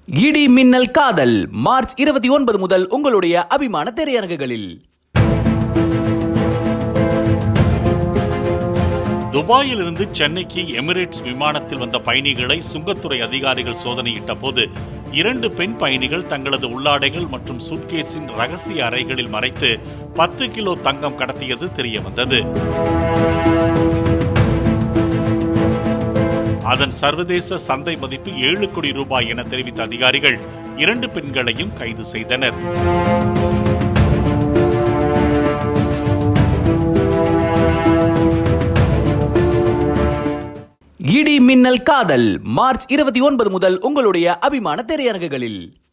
இடி மின்னல் காதல் மார்ச் 29 முதல் உங்களுடைய அபிமான திரையரங்குகளில். துபாயில் இருந்து சென்னைக்கு எமிரேட்ஸ் விமானத்தில் வந்த பயணிகளை சுங்கத்துறை அதிகாரிகள் சோதனையிட்ட போது 2 பெண் பயணிகள் தங்களது உள்ளாடைகள் மற்றும் சூட்கேஸின் ரகசிய அறைகளில் மறைத்து 10 கிலோ தங்கம் கடத்தியது தெரியவந்தது. அதன் சர்வதேச சந்தை மதிப்பு 7 கோடி ரூபாய் என தெரிவித்த அதிகாரிகள் 2 பெண்களையும் கைது செய்தனர். இடி மின்னல் காதல் மார்ச் 29 முதல் உங்களுடைய அபிமான திரையரங்குகளில்.